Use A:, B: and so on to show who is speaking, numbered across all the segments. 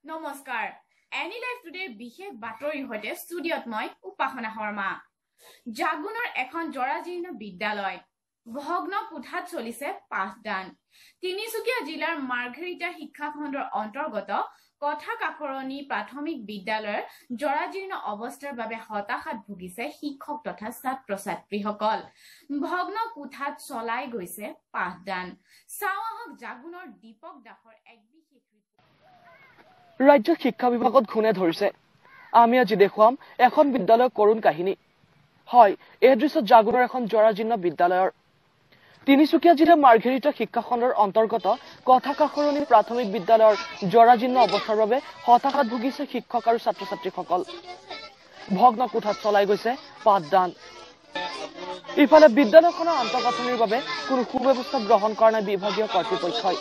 A: নমস্কাৰ any life today বিশেষ বাতৰিৰ সৈতে ষ্টুডিঅত মই উপাসনা শৰ্মা জাগুনৰ এখন জৰাজীৰ্ণ বিদ্যালয় ভগ্ন কোঠাত চলিছে পাঠদান তিনিচুকীয়া জিলাৰ মাৰ্ঘেৰিটা শিক্ষা খণ্ডৰ অন্তৰ্গত কথা কাকৰণী প্ৰাথমিক বিদ্যালয়ৰ জৰাজীৰ্ণ অৱস্থাৰ বাবে হতাশাত ভুগিছে শিক্ষক তথা ছাত্ৰ-ছাত্ৰীসকল ভগ্ন কোঠাত চলাই গৈছে পাঠদান চাওয়াহক জাগুনৰ দীপক দাসৰ এক বিশেষ
B: ৰাজ্য শিক্ষা বিভাগত ঘুণে ধৰিছে আমি আজি দেখুৱাম এখন বিদ্যালয়ৰ কৰুণ কাহিনী হয় এই দৃশ্যত জাগুনৰ এখন জৰাজীৰ্ণ বিদ্যালয়ৰ তিনিচুকীয়া জিলাৰ মাৰ্ঘেৰিটা শিক্ষা খণ্ডৰ অন্তৰ্গত কথা কাকৰণী প্ৰাথমিক বিদ্যালয়ৰ জৰাজীৰ্ণ অৱস্থাৰ বাবে হতাশাত ভুগিছে শিক্ষক আৰু ছাত্ৰ-ছাত্ৰীসকল ভগ্ন কোঠাত চলাই গৈছে পাঠদান ইফালে বিদ্যালয়খনৰ আন্তঃগাঁথনিৰ বাবে কোনো সুব্যৱস্থা গ্ৰহণ কৰা নাই বিভাগীয় কৰ্তৃপক্ষই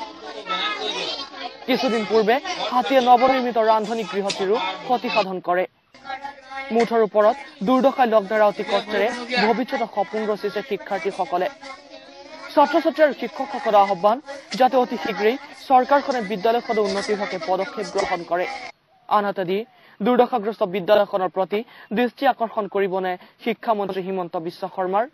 B: কিছুদিন পূৰ্বে হাতীয়ে নৱনিৰ্মিত ৰান্ধনী গৃহটিৰো ক্ষতিসাধন কৰে মুঠৰ ওপৰত দুৰ্দশাই লগ ধৰা অতি কষ্টেৰে ভৱিষ্যতৰ সপোন ৰচিছে শিক্ষাৰ্থীসকলে ছাত্ৰ-ছাত্ৰী আৰু শিক্ষকসকলৰ আহ্বান যাতে অতি শীঘ্ৰেই চৰকাৰখনে বিদ্যালয়খনৰ উন্নতিৰ হকে পদক্ষেপ গ্ৰহণ কৰে আনহাতে দি দুৰ্দশাগ্ৰস্ত বিদ্যালয়খনৰ প্ৰতি দৃষ্টি আকৰ্ষণ কৰিবনে শিক্ষামন্ত্ৰী হিমন্ত বিশ্ব শৰ্মাৰ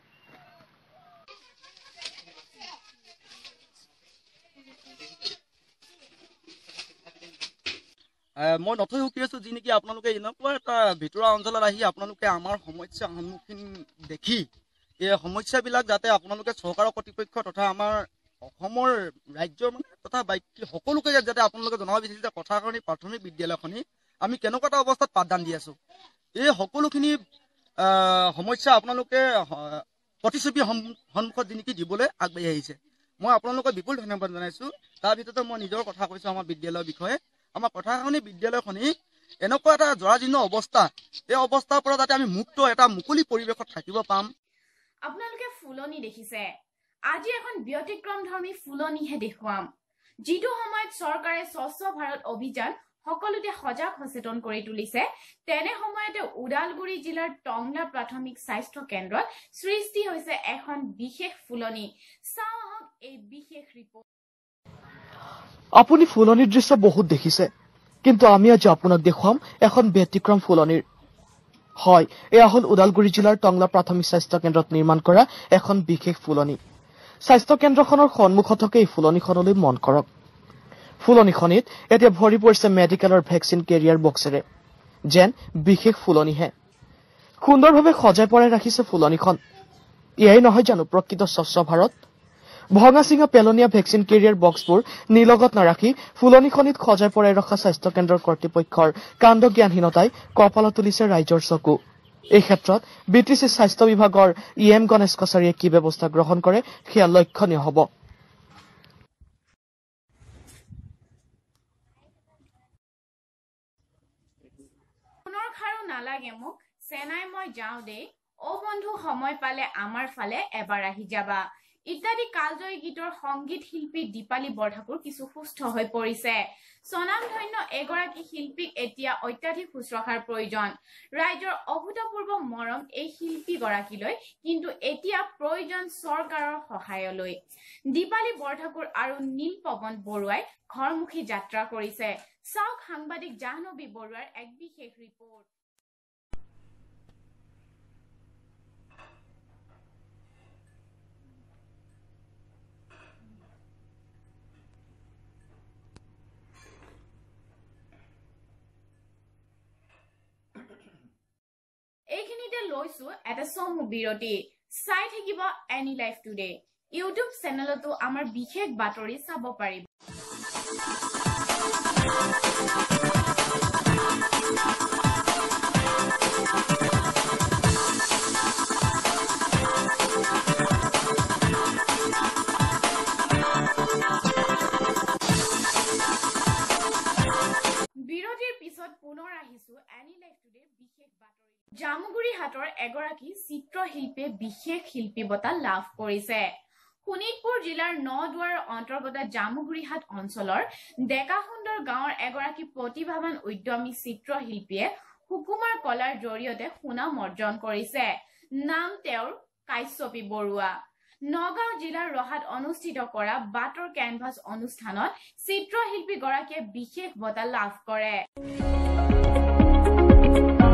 C: মই নথৈ সুখী আছো যি নেকি আপোনালোকে এনেকুৱা এটা ভিতৰুৱা অঞ্চলত আহি আপোনালোকে আমাৰ সমস্যা সন্মুখীন দেখি এই সমস্যাবিলাক যাতে আপোনালোকে চৰকাৰৰ কৰ্তৃপক্ষ তথা আমাৰ অসমৰ ৰাজ্যৰ তথা বাকী সকলোকে যাতে আপোনালোকে জনাব বিচাৰিছে যে কথা কাকৰণী প্ৰাথমিক বিদ্যালয়খনি আমি কেনেকুৱা এটা অৱস্থাত পাঠদান দি আছো এই সকলোখিনি সমস্যা আপোনালোকে প্ৰতিশ্ৰুতি সন্মুখত যি নেকি দিবলৈ আগবাঢ়ি আহিছে মই আপোনালোকক বিপুল ধন্যবাদ জনাইছো তাৰ ভিতৰতে মই নিজৰ কথা কৈছো আমাৰ বিদ্যালয়ৰ বিষয়ে আমাৰ কথা কাকৰণী বিদ্যালয়খনি এনেকুৱা এটা জৰাজীৰ্ণ অৱস্থা এই অৱস্থাৰ পৰা যাতে আমি মুক্ত এটা মুকলি পৰিৱেশত থাকিব পাম
A: আপোনালোকে ফুলনি দেখিছে আজি এখন ব্যতিক্ৰমধৰ্মী ফুলনিহে দেখুৱাম যিটো সময়ত চৰকাৰে স্বচ্ছ ভাৰত অভিযান সকলোতে সজাগ সচেতন কৰি তুলিছে তেনে সময়তে ওদালগুৰি জিলাৰ টংলা প্ৰাথমিক স্বাস্থ্য কেন্দ্ৰত সৃষ্টি হৈছে এখন বিশেষ ফুলনি চাওঁহক এই বিশেষ ৰিপৰ্ট
B: আপুনি ফুলনিৰ দৃশ্য বহুত দেখিছে কিন্তু আমি আজি আপোনাক দেখুৱাম এখন ব্যতিক্ৰম ফুলনিৰ হয় এয়া হ'ল ওদালগুৰি জিলাৰ টংলা প্ৰাথমিক স্বাস্থ্য কেন্দ্ৰত নিৰ্মাণ কৰা এখন বিশেষ ফুলনি স্বাস্থ্য কেন্দ্ৰখনৰ সন্মুখত থকা এই ফুলনিখনলৈ মন কৰক ফুলনিখনিত এতিয়া ভৰি পৰিছে মেডিকেলৰ ভেকচিন কেৰিয়াৰ বক্সেৰে যেন বিশেষ ফুলনিহে সুন্দৰভাৱে সজাই পৰাই ৰাখিছে ফুলনিখন এয়াই নহয় জানো প্ৰকৃত স্বচ্ছ ভাৰত ভঙা চিঙা পেলনীয়া ভেকচিন কেৰিয়াৰ বক্সবোৰ নিলগত নাৰাখি ফুলনিখনিত সজাই পৰাই ৰখা স্বাস্থ্য কেন্দ্ৰৰ কৰ্তৃপক্ষৰ কাণ্ড জ্ঞানহীনতাই কপালত তুলিছে ৰাইজৰ চকু এই ক্ষেত্ৰত বিটিচি স্বাস্থ্য বিভাগৰ ইএম গণেশ কছাৰীয়ে কি ব্যৱস্থা গ্ৰহণ কৰে সেয়া লক্ষণীয় হ'ব
A: পুনৰ খাৰু নালাগে মোক চেনাই মই যাওঁ দেই অ বন্ধু সময় পালে আমাৰ ফালে এবাৰ আহি যাবা ইত্যাদি কালজয়ী গীতৰ সংগীত শিল্পী দীপালী বৰঠাকুৰ কিছু সুস্থ হৈ পৰিছে স্বনামধন্য এগৰাকী শিল্পীক এতিয়া অত্যাধিক শুশ্ৰূষাৰ প্ৰয়োজন ৰাইজৰ অভূতপূৰ্ব মৰম এই শিল্পীগৰাকীলৈ কিন্তু এতিয়া প্ৰয়োজন চৰকাৰৰ সহায়লৈ দীপালী বৰঠাকুৰ আৰু নীল পৱন বৰুৱাই ঘৰমুখী যাত্ৰা কৰিছে চাওক সাংবাদিক জাহ্নৱী বৰুৱাৰ এক বিশেষ ৰিপৰ্ট এইখিনিতে লৈছো এটা চমু বিৰতি চাই থাকিব এনি লাইফ টুডে ইউটিউব চেনেলতো আমাৰ বিশেষ বাতৰি চাব পাৰিব বিৰতিৰ পিছত পুনৰ আহিছো এনি লাইফ টুডে বিশেষ বাতৰি জামুগুৰি হাটৰ এগৰাকী চিত্ৰশিল্পীয়ে বিশেষ শিল্পী বঁটা লাভ কৰিছে শোণিতপুৰ জিলাৰ নদুৱাৰৰ অন্তৰ্গত জামুগুৰিহাট অঞ্চলৰ ডেকাসুন্দৰ গাঁৱৰ এগৰাকী প্ৰতিভাৱান উদ্যমী চিত্ৰশিল্পীয়ে সুকুমাৰ কলাৰ জৰিয়তে সুনাম অৰ্জন কৰিছে নাম তেওঁৰ কাশ্যপী বৰুৱা নগাঁও জিলাৰ ৰহাত অনুষ্ঠিত কৰা বাটৰ কেনভাছ অনুষ্ঠানত চিত্ৰশিল্পীগৰাকীয়ে বিশেষ বঁটা লাভ কৰে।